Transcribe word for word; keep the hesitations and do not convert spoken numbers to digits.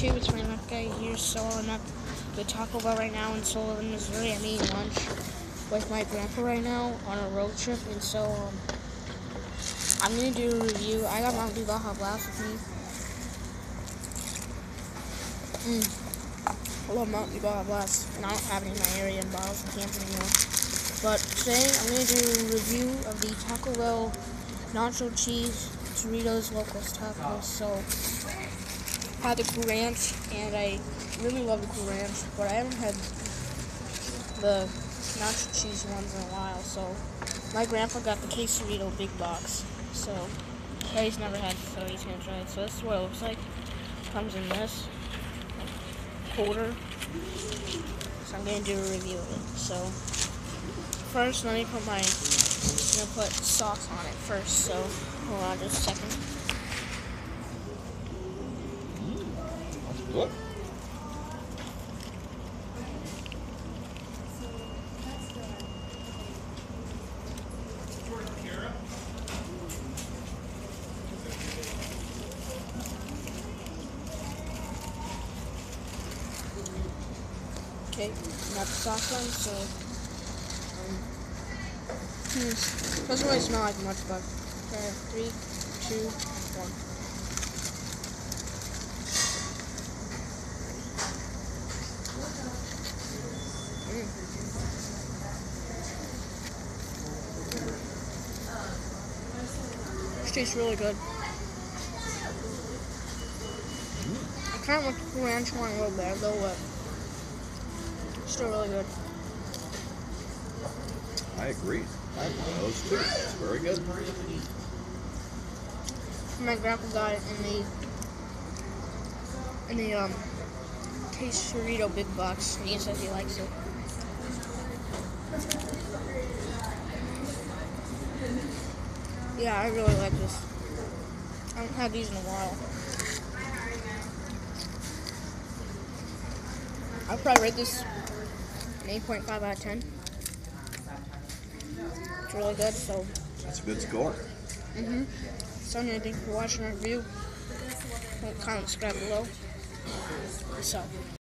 YouTube, it's my Nut Guy here. So I'm at the Taco Bell right now in Sullivan, Missouri. I'm eating lunch with my grandpa right now on a road trip, and so um, I'm gonna do a review. I got Mountain Dew Baja Blast with me. Mm. I love Mountain Dew Baja Blast, and I don't have it in my area in bottles and cans anymore. But today I'm gonna do a review of the Taco Bell Nacho Cheese Doritos Locos Tacos. So I had the Cool Ranch, and I really love the Cool Ranch, but I haven't had the nacho cheese ones in a while. So my grandpa got the Quesarito Big Box, so yeah, he's never had it, so he's gonna try it. So this is what it looks like. Comes in this quarter. So I'm gonna do a review of it. So first, let me put my. I'm gonna put sauce on it first. So hold on just a second. What? Okay, got the sauce on, so um, hmm, doesn't really smell like much, but okay, three, two, one. Mm. This tastes really good. I kind of want the Cool Ranch one a little better, though, but still really good. I agree. I have one of those too. It's very good. My grandpa got it in the in the um Quesarito Big Box, and he says he likes it. Yeah, I really like this. I haven't had these in a while. I'll probably rate this an eight point five out of ten. It's really good, so. That's a good score. Mm-hmm. So, anyway, thank you for watching our review. Comment, subscribe below. So.